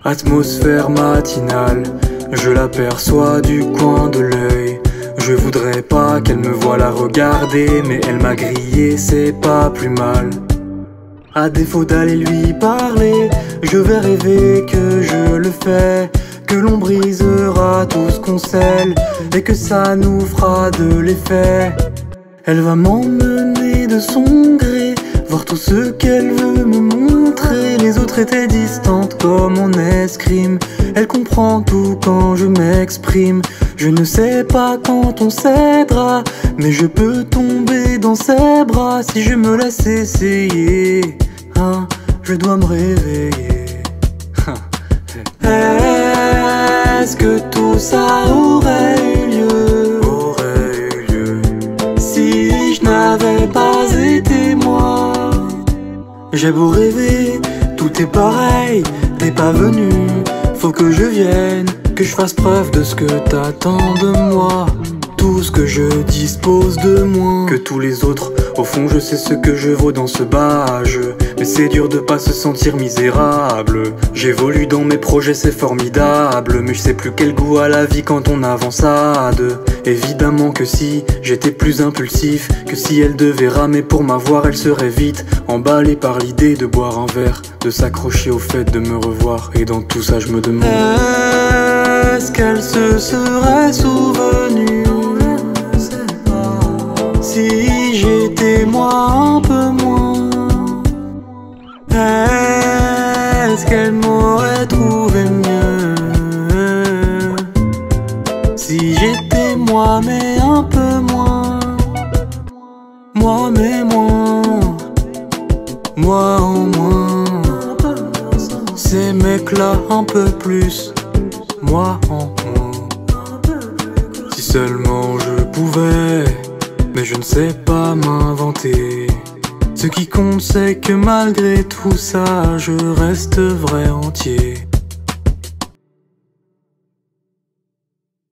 Atmosphère matinale, je l'aperçois du coin de l'œil. Je voudrais pas qu'elle me voie la regarder, mais elle m'a grillé, c'est pas plus mal. À défaut d'aller lui parler, je vais rêver que je le fais, que l'on brisera tout ce qu'on scelle et que ça nous fera de l'effet. Elle va m'emmener de son gré, voir tout ce qu'elle veut me montrer. Les autres étaient distantes comme en escrime. Elle comprend tout quand je m'exprime. Je ne sais pas quand on s'aidera, mais je peux tomber dans ses bras si je me laisse essayer. Hein, je dois me réveiller. Est-ce que tout ça aurait eu lieu? Si je n'avais pas été moi. J'ai beau rêver, tout est pareil, t'es pas venu. Faut que je vienne, que je fasse preuve de ce que t'attends de moi. Tout ce que je dispose de moins que tous les autres. Au fond je sais ce que je vaux dans ce bas jeu, mais c'est dur de pas se sentir misérable. J'évolue dans mes projets, c'est formidable, mais je sais plus quel goût a la vie quand on avance à deux. Évidemment que si j'étais plus impulsif, que si elle devait ramer pour m'avoir, elle serait vite emballée par l'idée de boire un verre, de s'accrocher au fait de me revoir. Et dans tout ça je me demande, est-ce qu'elle se serait souvenue si j'étais moi un peu moins? Est-ce qu'elle m'aurait trouvé mieux si j'étais moi mais un peu moins? Moi mais moins, moi en moins. Ces mecs-là un peu plus, moi en moins. Si seulement je pouvais, mais je ne sais pas m'inventer. Ce qui compte c'est que malgré tout ça, je reste vrai entier.